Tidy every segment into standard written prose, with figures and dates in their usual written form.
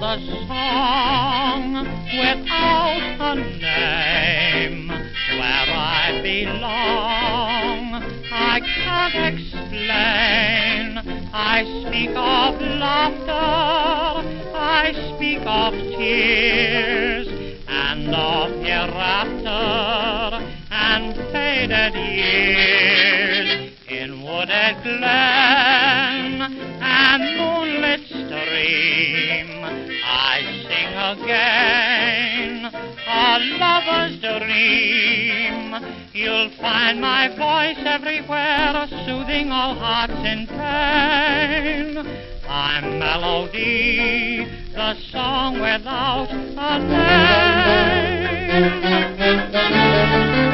a song without a name. Where I belong, I can't explain. I speak of laughter, I speak of tears, and of hereafter, and faded years. In wooded glen and moonlit stream, I sing again a lover's dream. You'll find my voice everywhere, soothing all hearts in pain. I'm melody, the song without a name.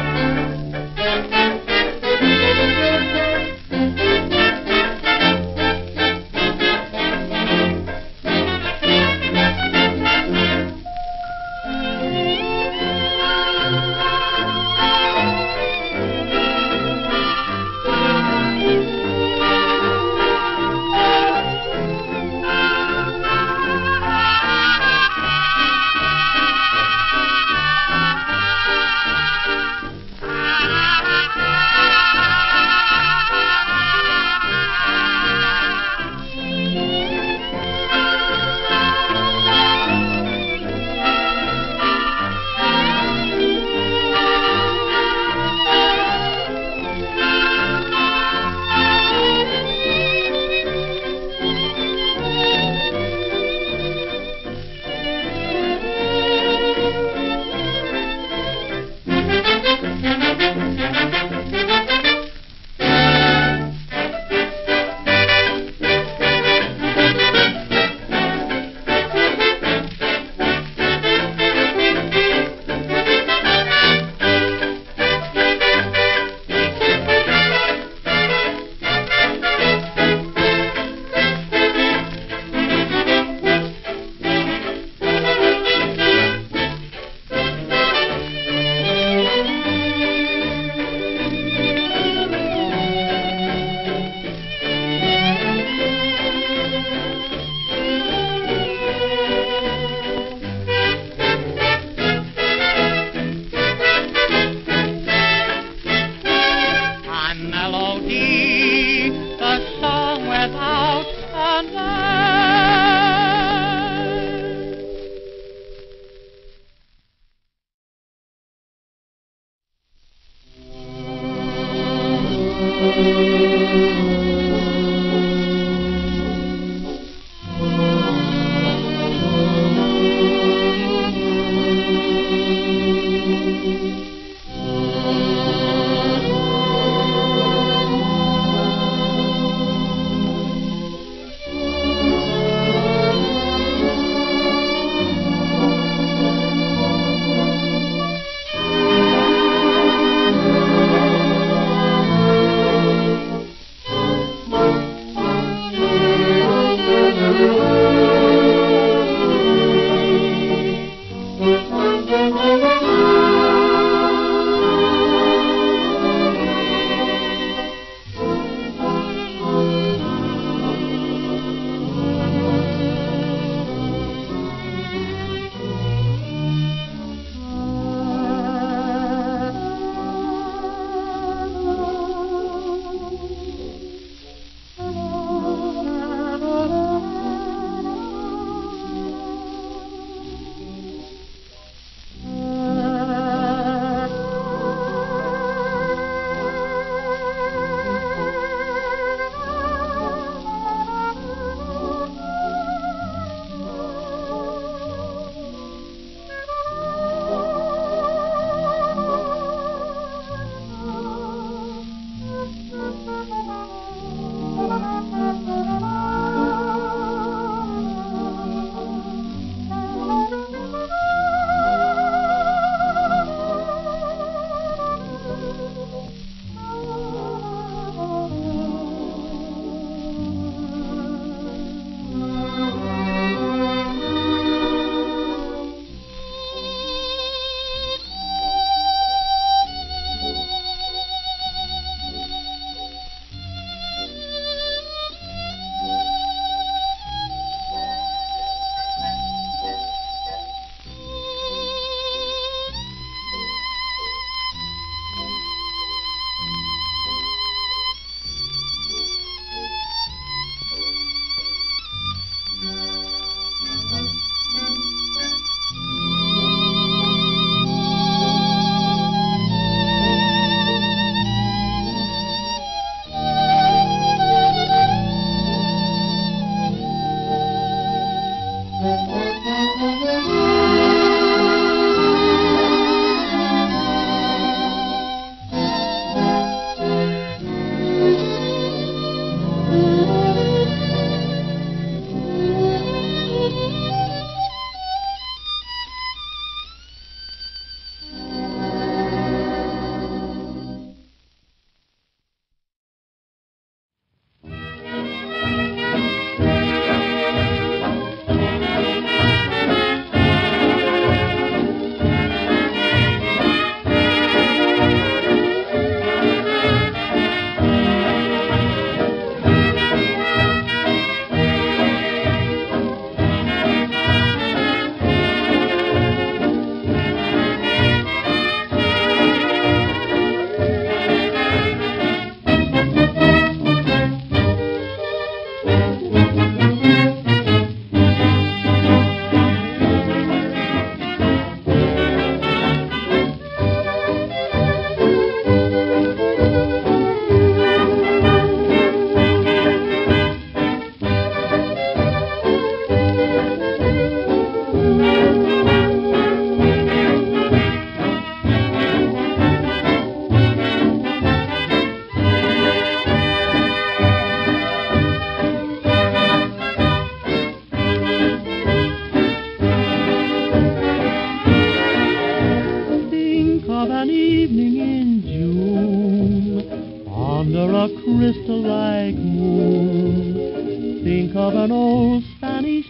of an old Spanish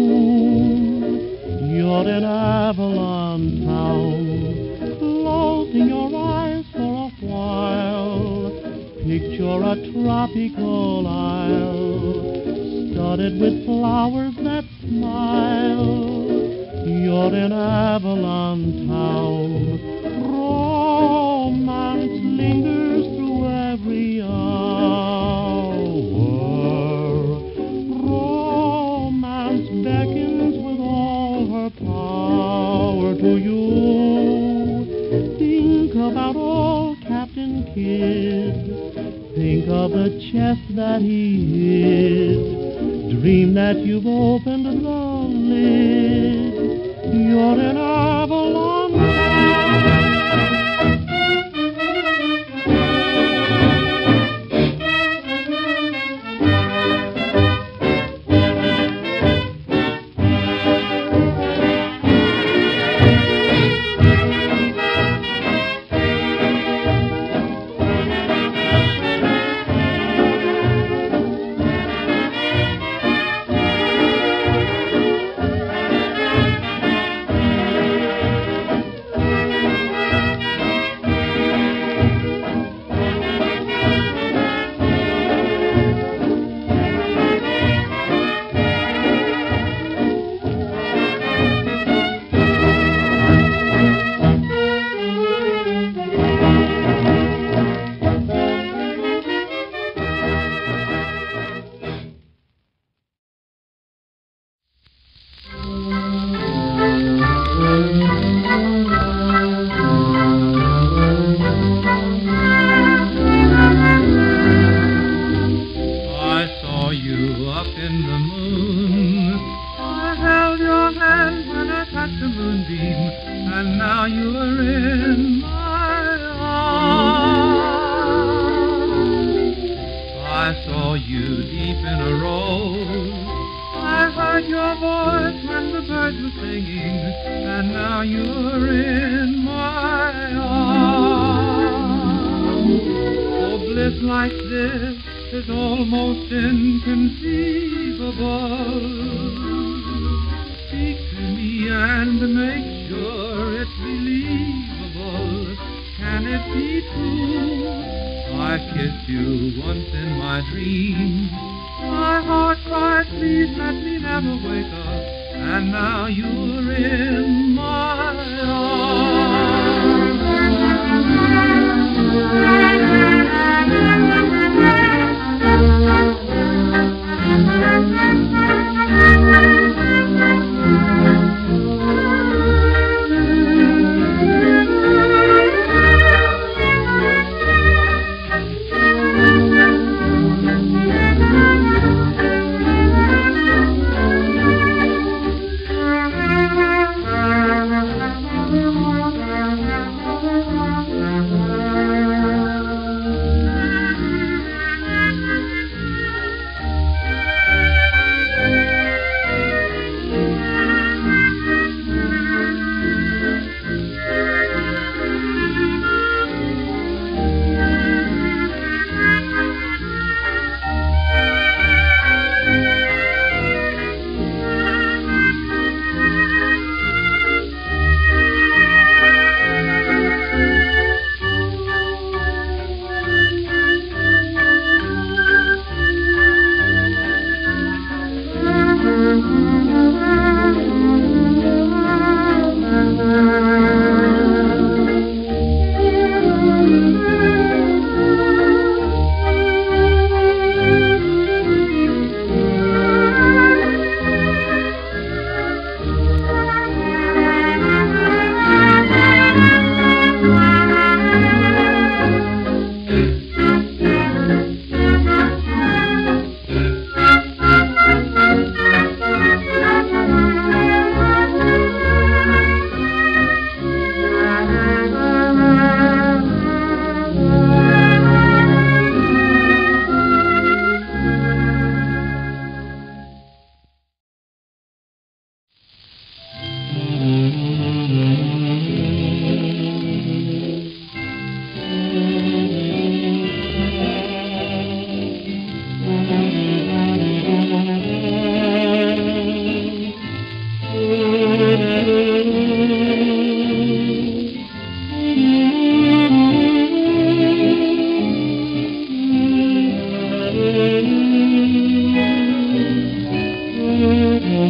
tune. You're in Avalon town, closing your eyes for a while. Picture a tropical isle, studded with flowers that smile. You're in Avalon town, romance lingers through every hour. Romance beckons with all her power to you. Think about old Captain Kidd, think of the chest that he hid. Dream that you've opened the lid. You're in Avalon town.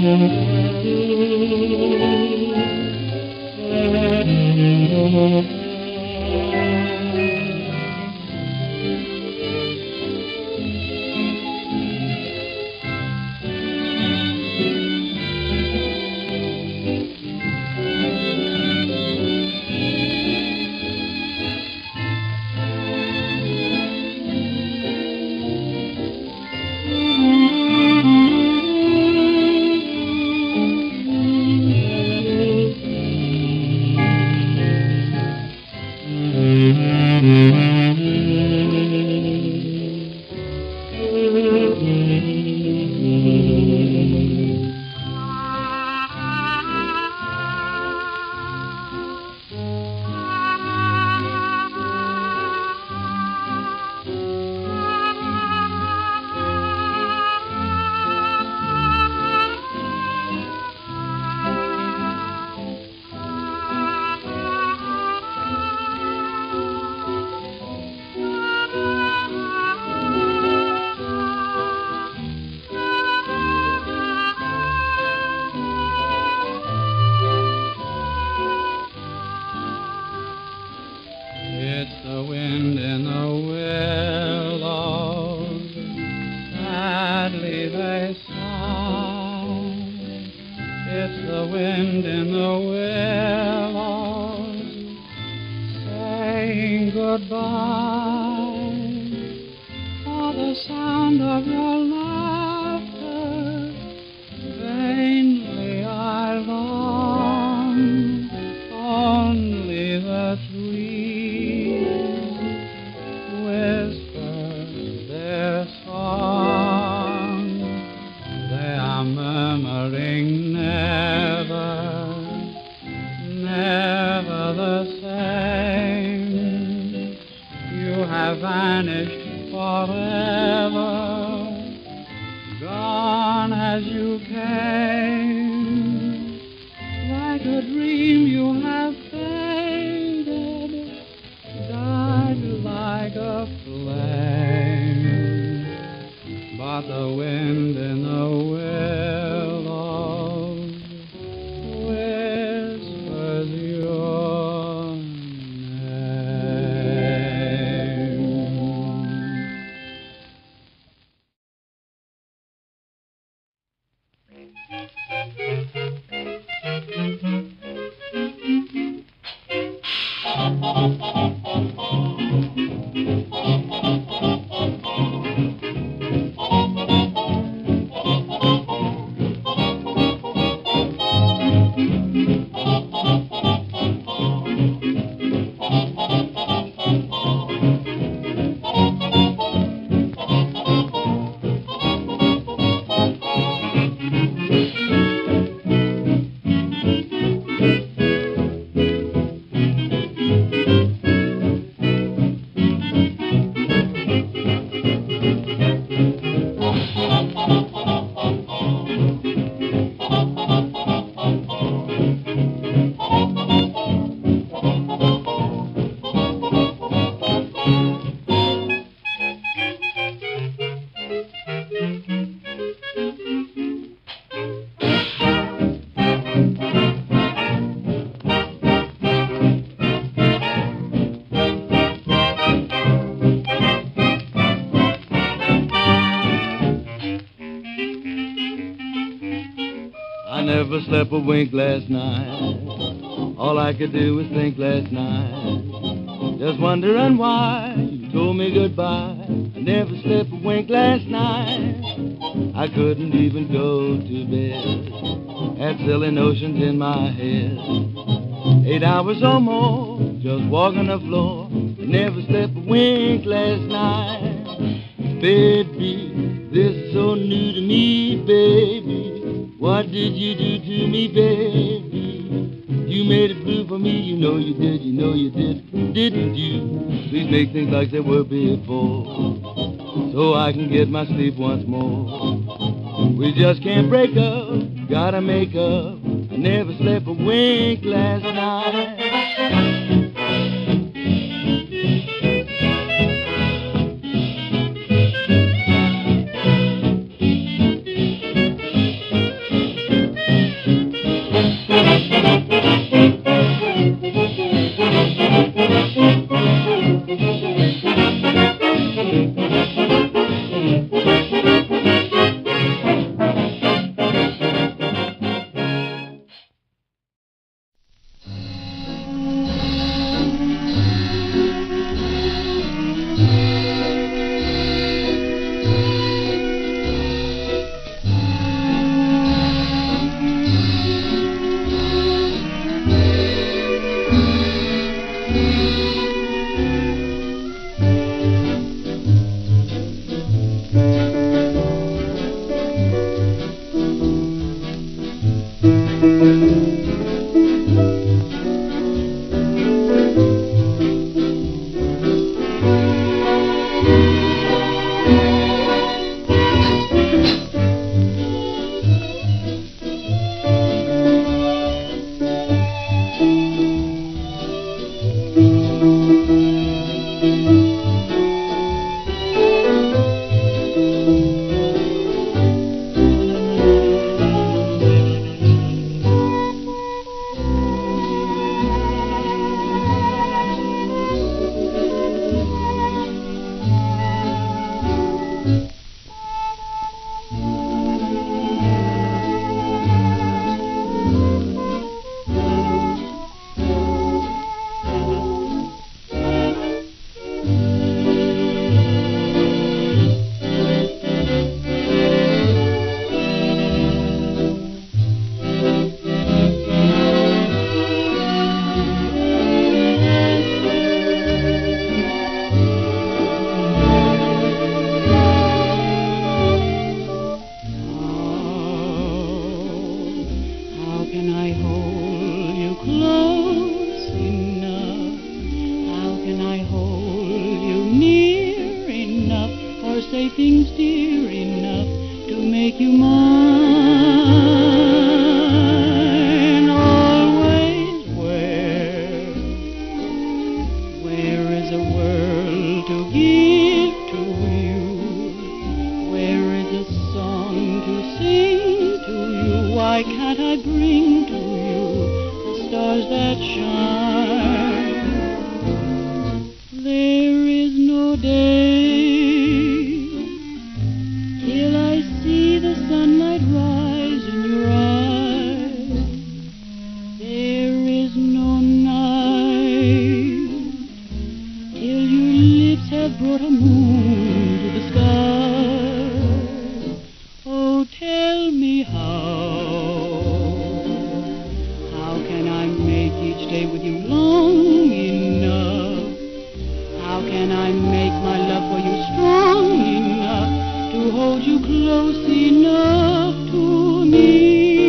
never slept a wink last night. All I could do was think last night. Just wondering why you told me goodbye. I never slept a wink last night. I couldn't even go to bed. Had silly notions in my head. 8 hours or more, just walking the floor. I never slept a wink last night. Baby, this is so new to me, baby. What did you do to me, baby? You made it blue for me, you know you did, you know you did, didn't you? Please make things like they were before, so I can get my sleep once more. We just can't break up, gotta make up. I never slept a wink last night. make you mine always. Where is a world to give to you? Where is a song to sing to you? Why can't I bring to you the stars that shine? There is no day till I see the sunlight rise in your eyes. There is no night till your lips have brought a moon to the sky. Oh, tell me how can I make each day with you long enough? How can I make my love for you strong enough to hold you close enough to me?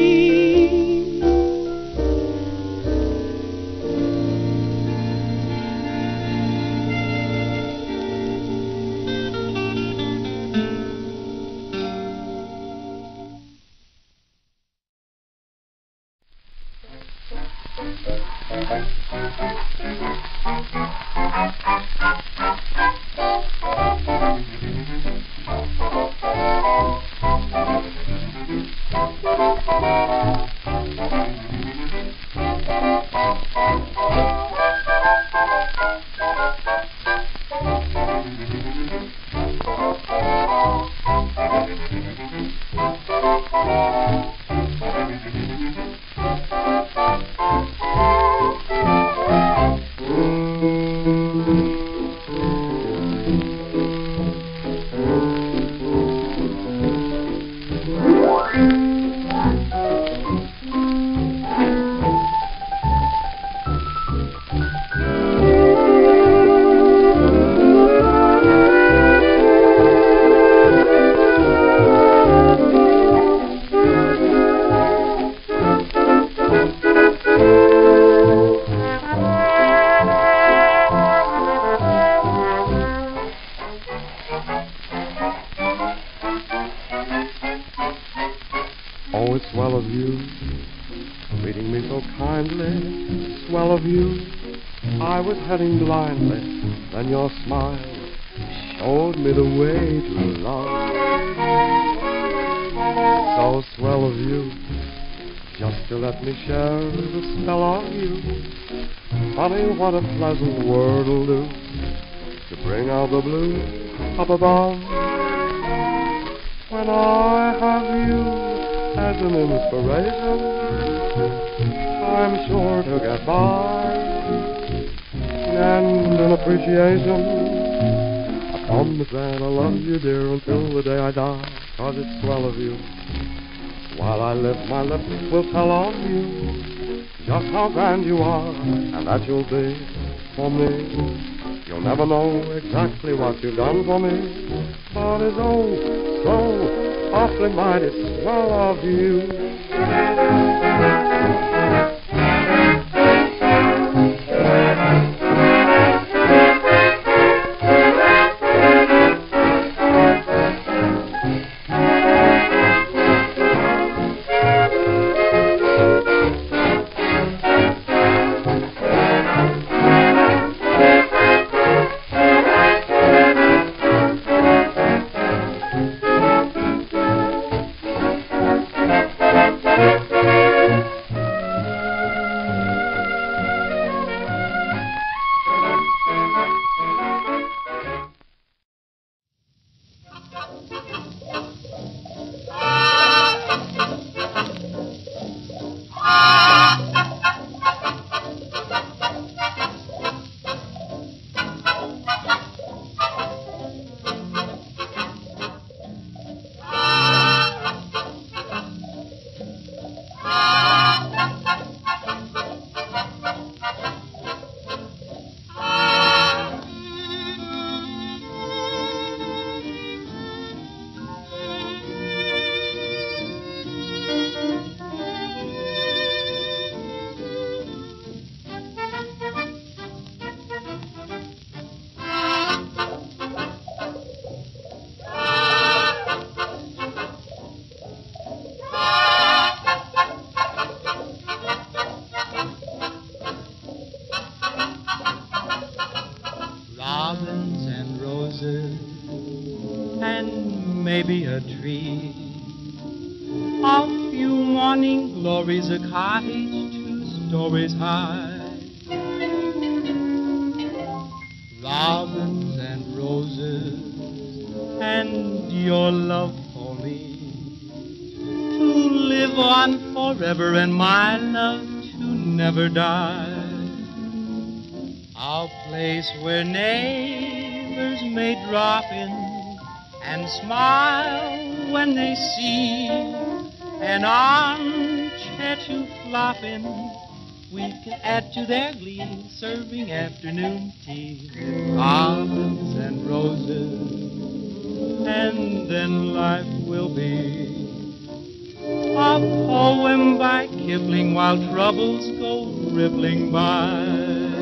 Oh, it's swell of you, treating me so kindly, swell of you. I was heading blindly, then your smile showed me the way to love. So swell of you, just to let me share the spell of you. Honey, what a pleasant word will do to bring out the blue up above. When I have you as an inspiration, I'm sure to get by, and an appreciation. I promise that I'll love you, dear, until the day I die, 'cause it's swell of you. While I live, my lips will tell of you just how grand you are, and that you'll be for me. You'll never know exactly what you've done for me, but it's oh so awfully mighty swell of you. tree. A few morning glories, a cottage 2 stories high. Robins and roses and your love for me, to live on forever and my love to never die. A place where neighbors may drop in and smile when they see an armchair to flop in. We can add to their glee, serving afternoon tea. Robins and roses, and then life will be a poem by Kipling while troubles go rippling by.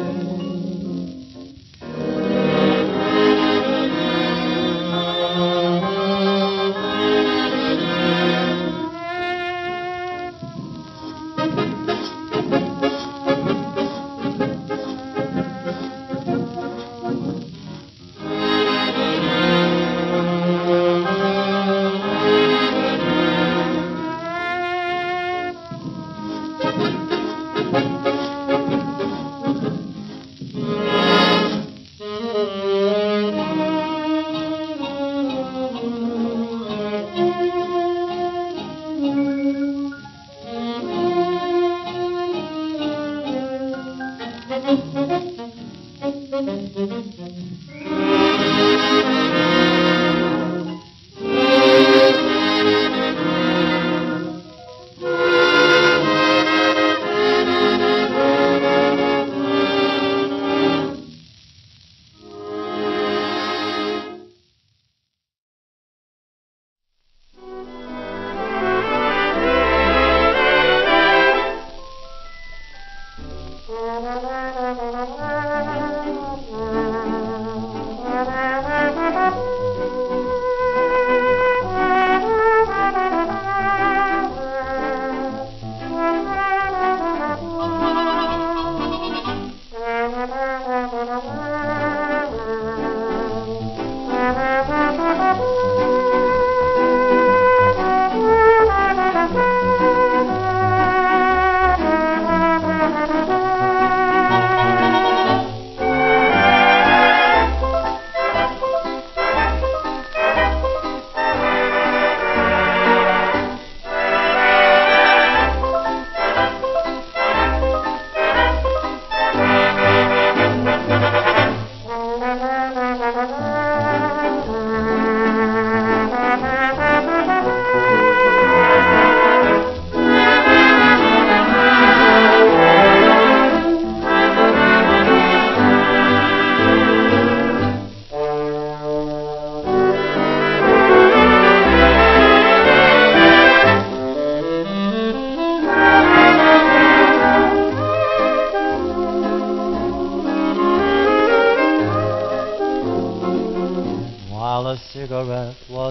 cigarette was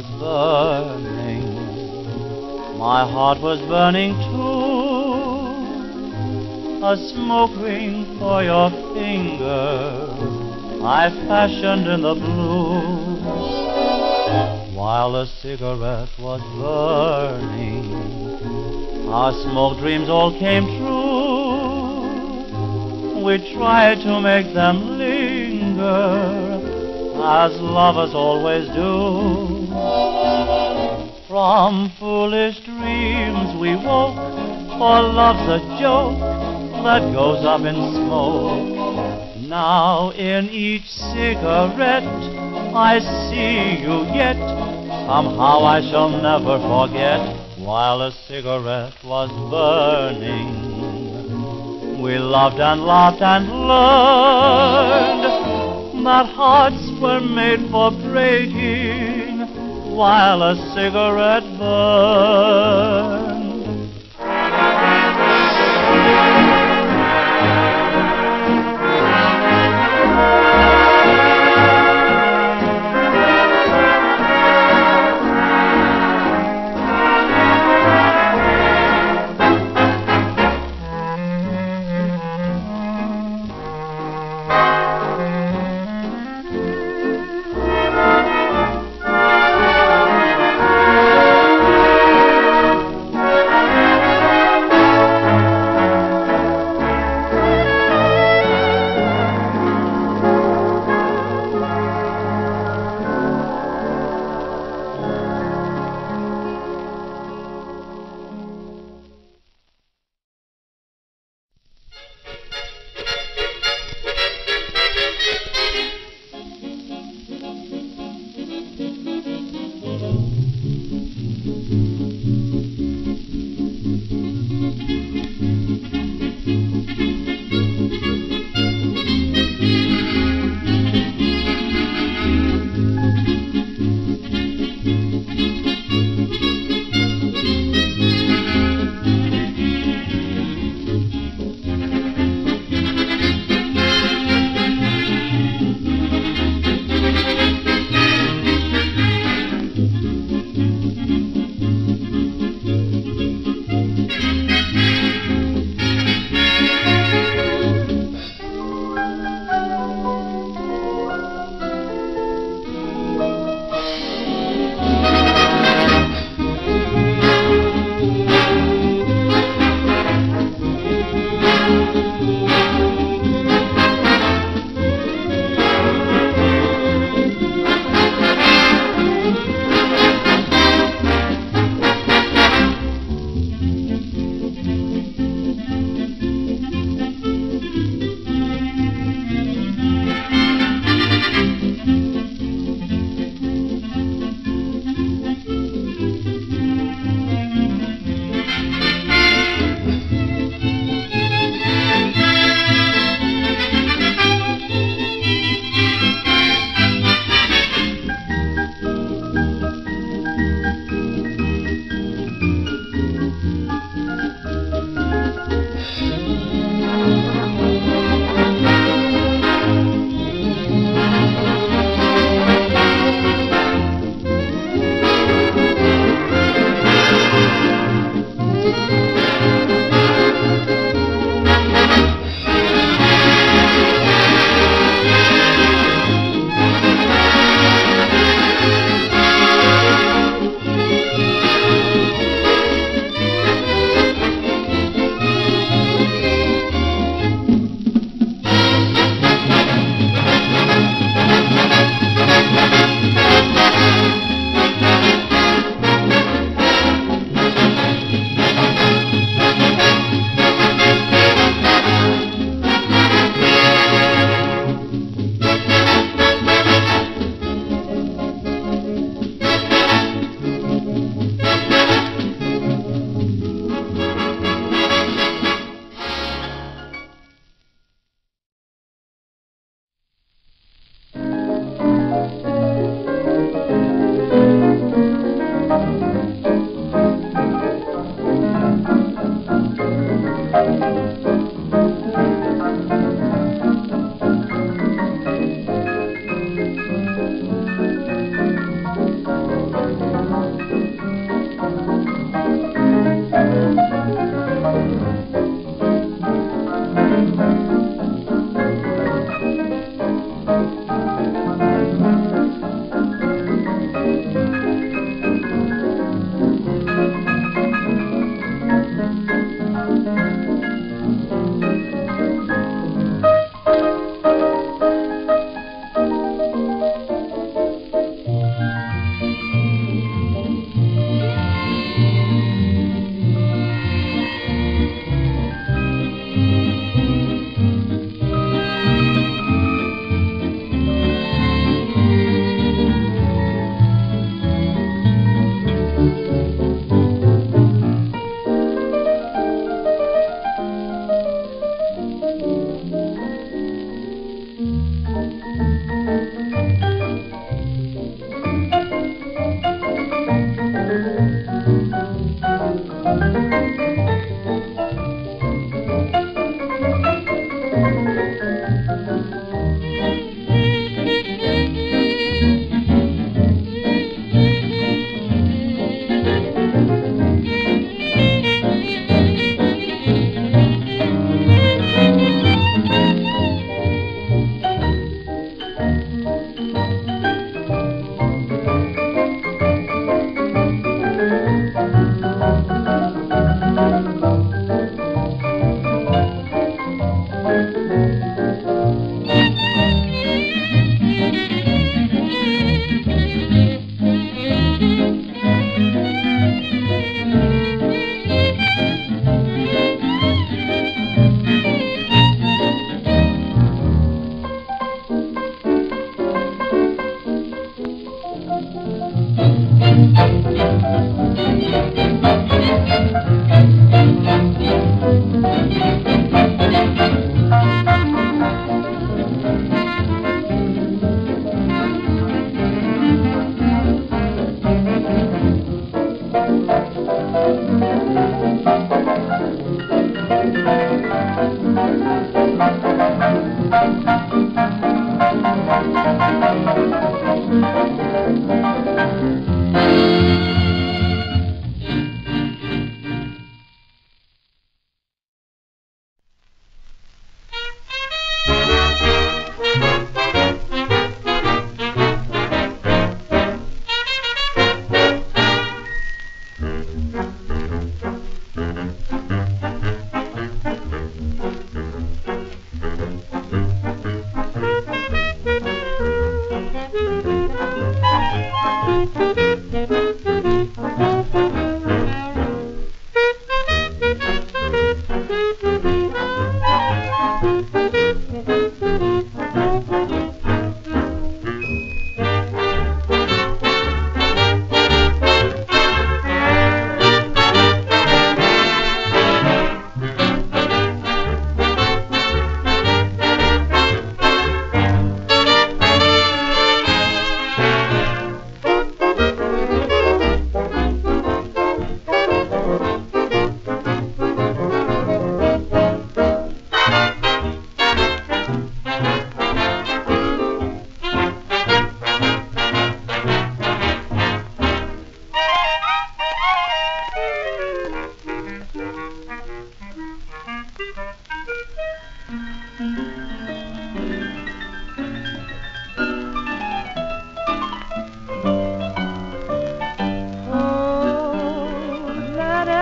burning, my heart was burning too. A smoke ring for your finger I fashioned in the blue. While the cigarette was burning, our smoke dreams all came true. We tried to make them linger, as lovers always do. From foolish dreams we woke, for love's a joke that goes up in smoke. Now in each cigarette I see you yet, somehow I shall never forget. While a cigarette was burning, we loved and laughed and learned that hearts were made for breaking while a cigarette burned.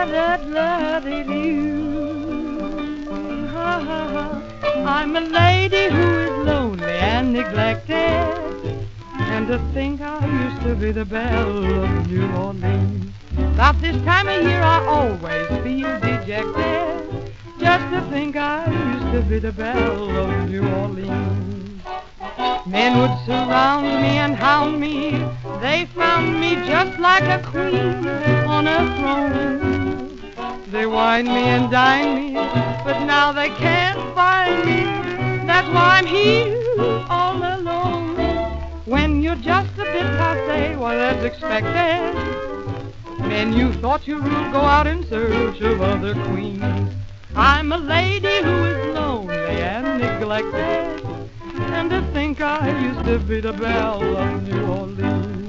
I'm a lady who is lonely and neglected, and to think I used to be the belle of New Orleans. About this time of year I always feel dejected, just to think I used to be the belle of New Orleans. Men would surround me and hound me, they found me just like a queen on a throne. They wine me and dine me, but now they can't find me, that's why I'm here all alone. When you're just a bit passé, well, that's expected. Men you thought you ruled go out in search of other queens. I'm a lady who is lonely and neglected, and to think I used to be the belle of New Orleans.